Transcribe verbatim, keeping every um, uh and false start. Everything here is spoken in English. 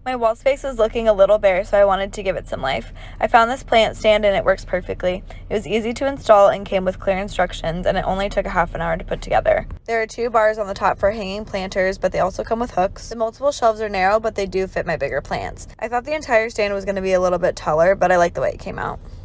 My wall space was looking a little bare, so I wanted to give it some life. I found this plant stand and it works perfectly. It was easy to install and came with clear instructions, and it only took a half an hour to put together. There are two bars on the top for hanging planters, but they also come with hooks. The multiple shelves are narrow, but they do fit my bigger plants. I thought the entire stand was going to be a little bit taller, but I like the way it came out.